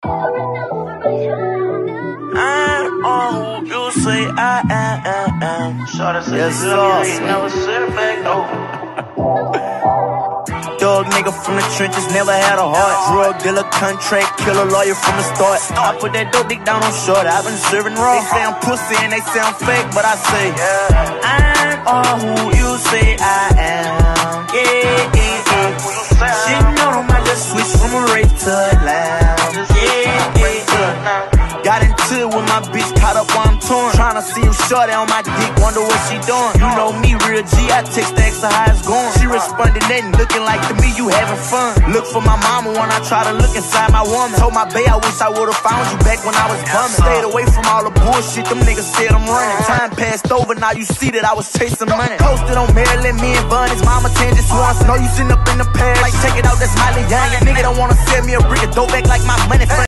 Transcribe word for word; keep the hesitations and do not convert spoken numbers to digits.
I'm on who you say I am. Yes, sir. Never sit back over. Dog nigga from the trenches, never had a heart. Drug dealer, contract killer, lawyer from the start. I put that dope dick down on short, I've been serving raw. They say I'm pussy and they say I'm fake, but I say I'm all who you say I am. Yeah, yeah, yeah. She know them, I just switched from a rape to a lounge. Yeah, yeah, yeah. Got into it with my bitch, caught up while I'm torn. Tryna see him shorty on my dick, wonder what she doing. You know me, real G, I text the extra how it's going. She responded, nothing, looking like to me, you having fun. Look for my mama when I try to look inside my woman. Told my bae I wish I would've found you back when I was bumming. Stayed away from all the bullshit, them niggas said I'm running. Time passed over, now you see that I was chasing money. Posted on Maryland, me and Bun, his mama ten just once. Know you sitting up in the past, like check it out, that's Miley Young. Nigga don't wanna sell me a brick of dope back like my money.